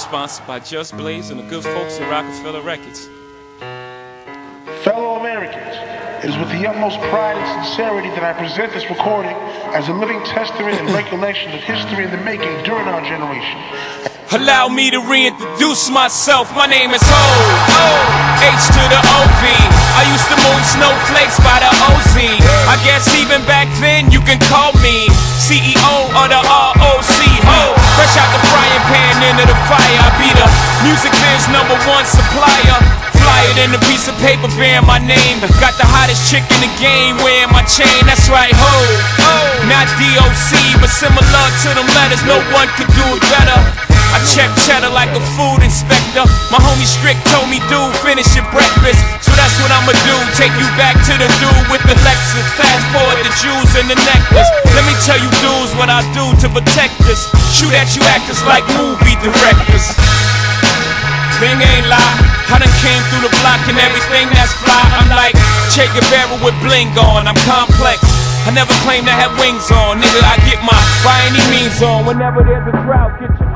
sponsored by Just Blaze and the good folks at Rockefeller Records. Fellow Americans, it is with the utmost pride and sincerity that I present this recording as a living testament and recollection of history in the making during our generation. Allow me to reintroduce myself. My name is Ho, H to the O-V. I used to move snowflakes by the OZ. I guess even back then you can call me CEO of the ROC. Ho, fresh out the frying pan into the fire. I be the music biz #1 supplier. Flyer than a piece of paper bearing my name. Got the hottest chick in the game wearing my chain. That's right, ho, not DOC, but similar to them letters. No one could do it better. I check cheddar like a food inspector. My homie Strick told me, dude, finish your breakfast. So that's what I'ma do, take you back to the dude with the Lexus. Fast forward the jewels and the necklace. Let me tell you dudes what I do to protect us. Shoot at you actors like movie directors. Thing ain't lie, I done came through the block and everything that's fly. I'm like Che Guevara with bling on, I'm complex. I never claim to have wings on, nigga, I get my by any means on. Whenever there's a drought, get your